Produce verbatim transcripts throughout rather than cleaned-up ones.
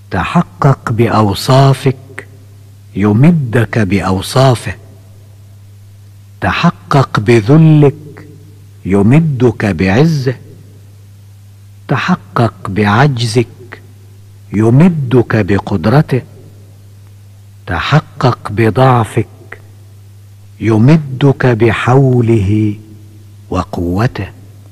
تحقق بأوصافك يمدك بأوصافه، تحقق بذلك يمدك بعزه، تحقق بعجزك يمدك بقدرته، تحقق بضعفك يمدك بحوله وقوته.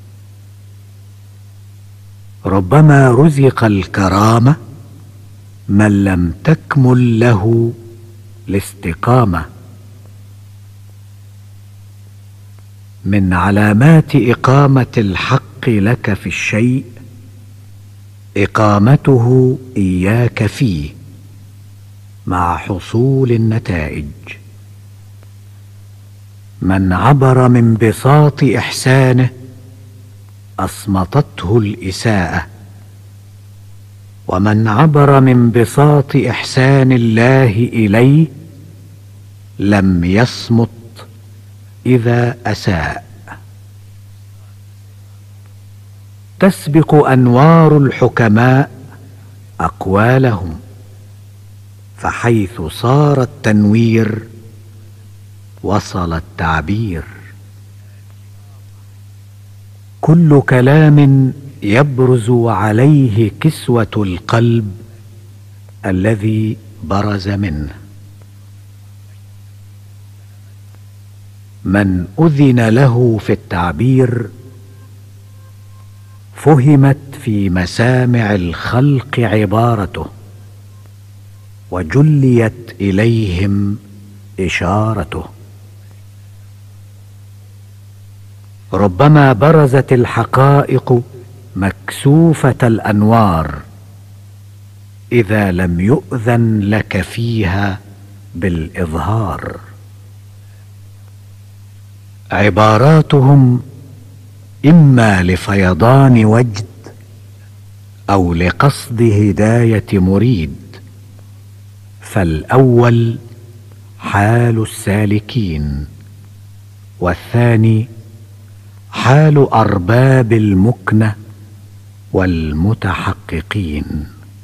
ربما رزق الكرامة من لم تكمل له الاستقامة. من علامات إقامة الحق لك في الشيء إقامته إياك فيه مع حصول النتائج. من عبر من بساط إحسانه أصمتته الإساءة، ومن عبر من بساط إحسان الله إليه لم يصمت إذا أساء. تسبق أنوار الحكماء أقوالهم، فحيث صار التنوير وصل التعبير. كل كلام يبرز عليه كسوة القلب الذي برز منه. من أذن له في التعبير فهمت في مسامع الخلق عبارته، وجليت إليهم إشارته. ربما برزت الحقائق مكسوفة الأنوار إذا لم يؤذن لك فيها بالإظهار. عباراتهم إما لفيضان وجد أو لقصد هداية مريد، فالأول حال السالكين، والثاني حال أرباب المكنة والمتحققين.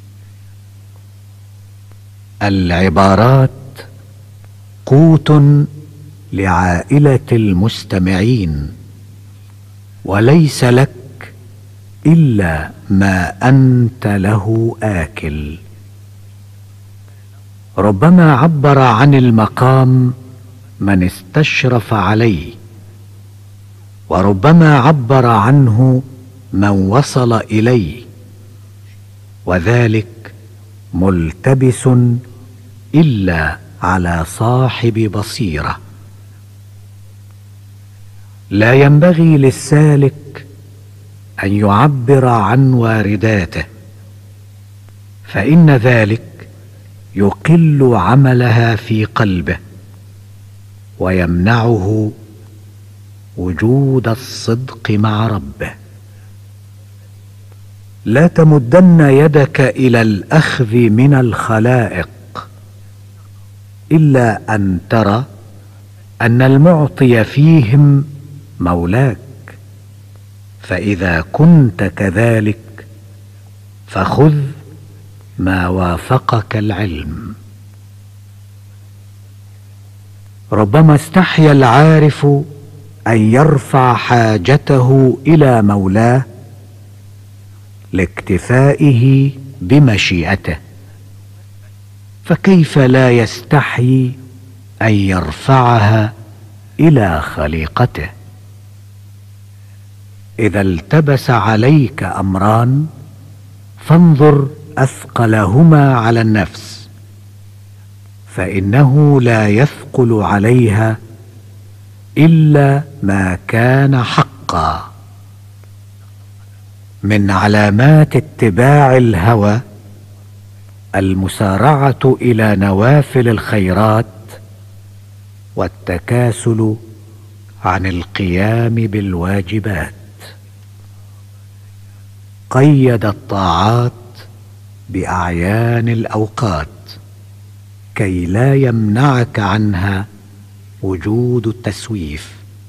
العبارات قوت لعائلة المستمعين، وليس لك إلا ما أنت له آكل. ربما عبر عن المقام من استشرف عليه، وربما عبر عنه من وصل إليه، وذلك ملتبس إلا على صاحب بصيرة. لا ينبغي للسالك أن يعبر عن وارداته، فإن ذلك يقل عملها في قلبه ويمنعه وجود الصدق مع ربه. لا تمدن يدك إلى الأخذ من الخلائق إلا أن ترى أن المعطي فيهم مولاك، فإذا كنت كذلك فخذ ما وافقك العلم. ربما استحيا العارف أن يرفع حاجته إلى مولاه لاكتفائه بمشيئته، فكيف لا يستحيي أن يرفعها إلى خليقته؟ إذا التبس عليك أمران فانظر أثقلهما على النفس، فإنه لا يثقل عليها إلا ما كان حقا. من علامات اتباع الهوى المسارعة إلى نوافل الخيرات والتكاسل عن القيام بالواجبات. قيد الطاعات بأعيان الأوقات كي لا يمنعك عنها وجود التسويف،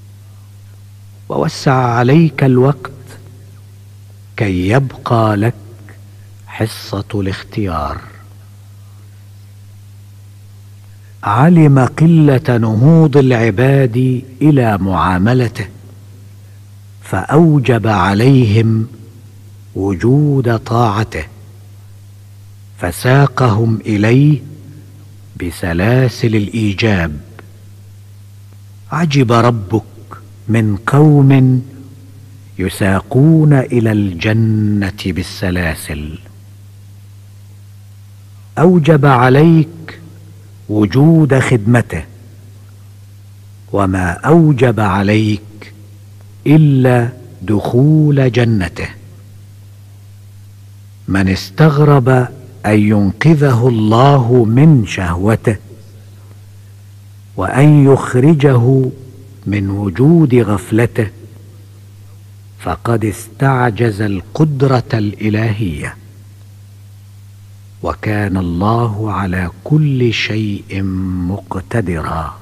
ووسع عليك الوقت كي يبقى لك حصة الاختيار. علم قلة نهوض العباد إلى معاملته، فأوجب عليهم وجود طاعته، فساقهم إليه بسلاسل الإيجاب. عجب ربك من قوم يساقون إلى الجنة بالسلاسل. أوجب عليك وجود خدمته، وما أوجب عليك إلا دخول جنته. من استغرب أن ينقذه الله من شهوته، وأن يخرجه من وجود غفلته، فقد استعجز القدرة الإلهية، وكان الله على كل شيء مقتدرا.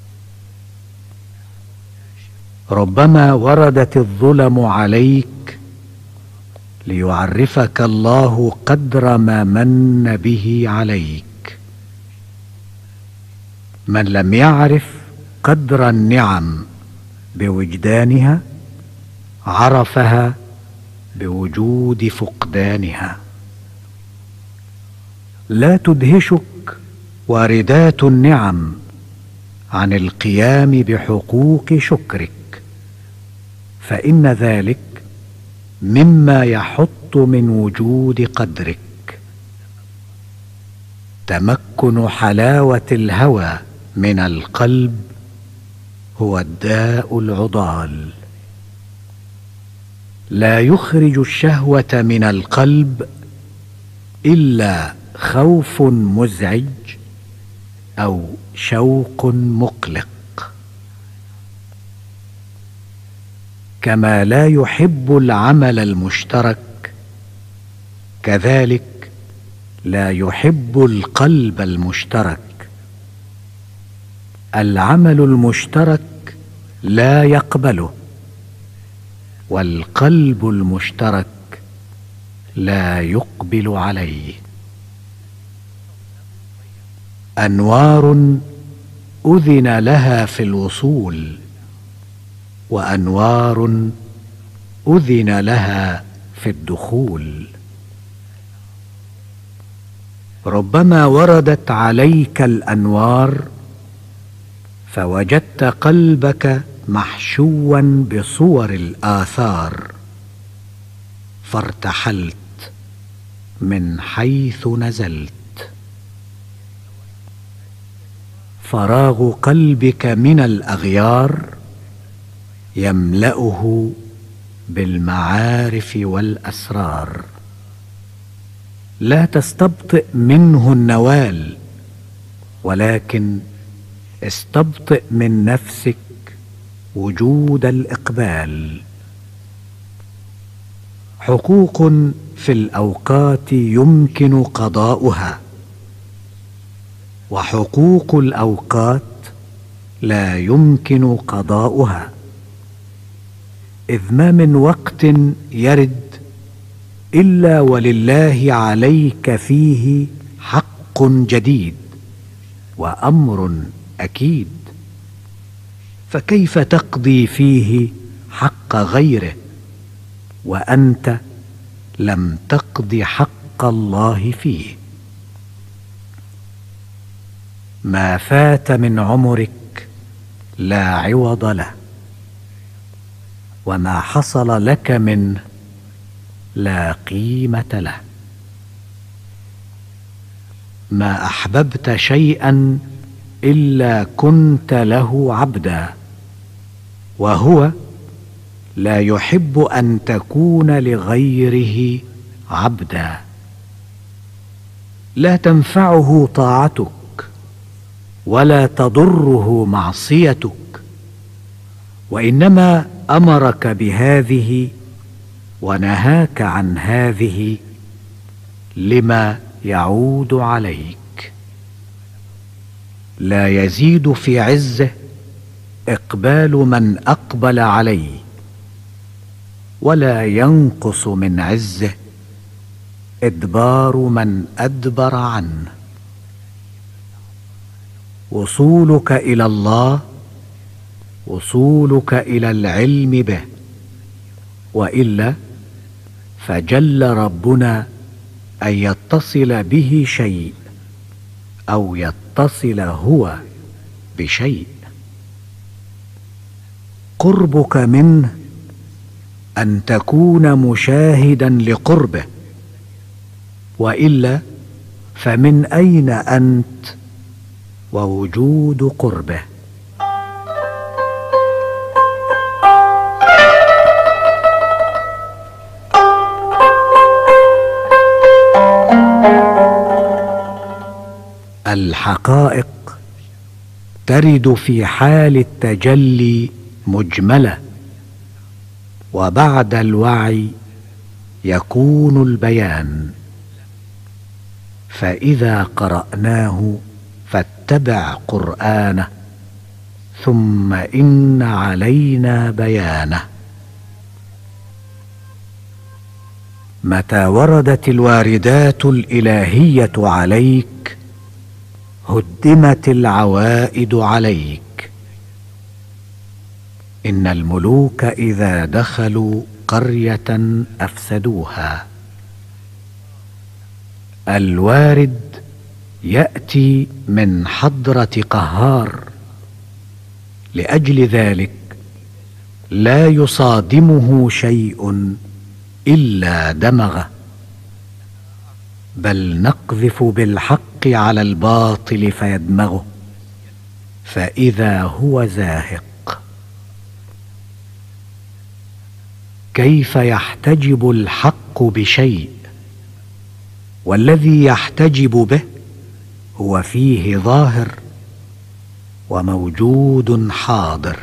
ربما وردت الظلم عليك ليعرفك الله قدر ما من به عليك. من لم يعرف قدر النعم بوجدانها، عرفها بوجود فقدانها. لا تدهشك واردات النعم عن القيام بحقوق شكرك، فإن ذلك مما يحط من وجود قدرك. تمكن حلاوة الهوى من القلب هو الداء العضال. لا يخرج الشهوة من القلب إلا خوف مزعج أو شوق مقلق. كما لا يحب العمل المشترك، كذلك لا يحب القلب المشترك. العمل المشترك لا يقبله، والقلب المشترك لا يقبل عليه. أنوار أذن لها في الوصول، وأنوار أذن لها في الدخول. ربما وردت عليك الأنوار فوجدت قلبك محشوا بصور الآثار، فارتحلت من حيث نزلت. فراغ قلبك من الأغيار يملأه بالمعارف والأسرار. لا تستبطئ منه النوال، ولكن استبطئ من نفسك وجود الإقبال. حقوق في الأوقات يمكن قضاؤها، وحقوق الأوقات لا يمكن قضاؤها، إذ ما من وقت يرد إلا ولله عليك فيه حق جديد وأمر أكيد. فكيف تقضي فيه حق غيره وأنت لم تقض حق الله فيه؟ ما فات من عمرك لا عوض له، وما حصل لك منه لا قيمة له. ما أحببت شيئا إلا كنت له عبدا، وهو لا يحب أن تكون لغيره عبدا. لا تنفعه طاعتك ولا تضره معصيتك، وإنما أمرك بهذه ونهاك عن هذه لما يعود عليك. لا يزيد في عزه إقبال من أقبل عليه، ولا ينقص من عزه إدبار من أدبر عنه. وصولك إلى الله وصولك إلى العلم به، وإلا فجل ربنا أن يتصل به شيء أو يتصل هو بشيء. قربك منه أن تكون مشاهدا لقربه، وإلا فمن أين أنت ووجود قربه؟ الحقائق ترد في حال التجلي مجملة، وبعد الوعي يكون البيان. فإذا قرأناه فاتبع قرآنه، ثم إن علينا بيانه. متى وردت الواردات الإلهية عليك هدمت العوائد عليك. إن الملوك إذا دخلوا قرية أفسدوها. الوارد يأتي من حضرة قهار، لأجل ذلك لا يصادمه شيء إلا دمغه، بل نقذف بالحق على الباطل فيدمغه، فإذا هو زاهق. كيف يحتجب الحق بشيء والذي يحتجب به هو فيه ظاهر وموجود حاضر؟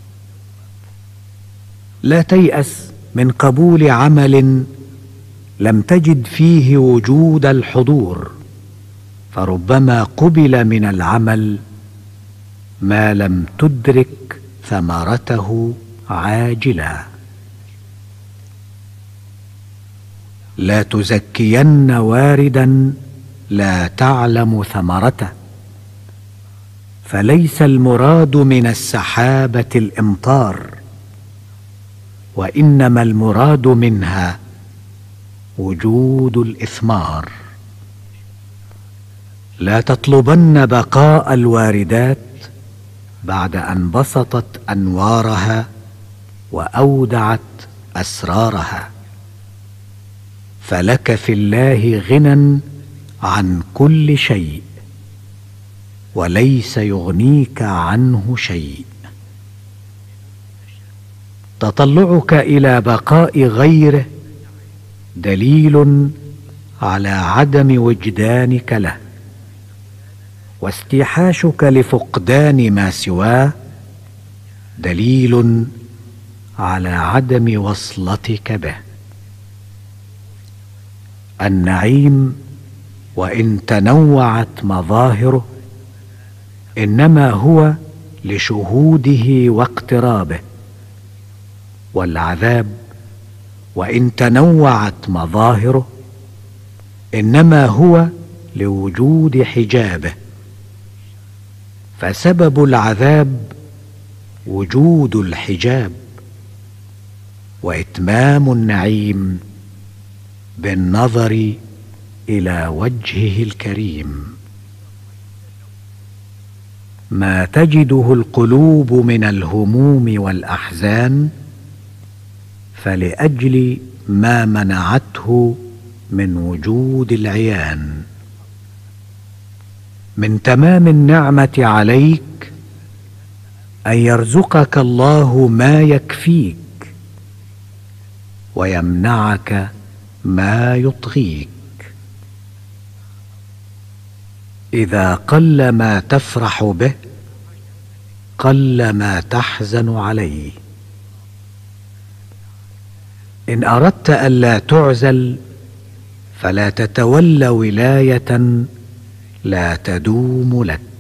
لا تيأس من قبول عمل لم تجد فيه وجود الحضور، فربما قبل من العمل ما لم تدرك ثمرته عاجلا. لا تزكين واردا لا تعلم ثمرته، فليس المراد من السحابة الإمطار، وإنما المراد منها وجود الإثمار. لا تطلبن بقاء الواردات بعد أن بسطت أنوارها وأودعت أسرارها، فلك في الله غنى عن كل شيء، وليس يغنيك عنه شيء. تطلعك إلى بقاء غيره دليل على عدم وجدانك له، واستيحاشك لفقدان ما سواه دليل على عدم وصلتك به. النعيم وإن تنوعت مظاهره إنما هو لشهوده واقترابه، والعذاب وإن تنوعت مظاهره إنما هو لوجود حجابه. فسبب العذاب وجود الحجاب، وإتمام النعيم بالنظر إلى وجهه الكريم. ما تجده القلوب من الهموم والأحزان فلأجل ما منعته من وجود العيان. من تمام النعمة عليك أن يرزقك الله ما يكفيك ويمنعك ما يطغيك. إذا قل ما تفرح به قل ما تحزن عليه. إن أردت ألا تعزل فلا تتول ولاية لا تدوم لك.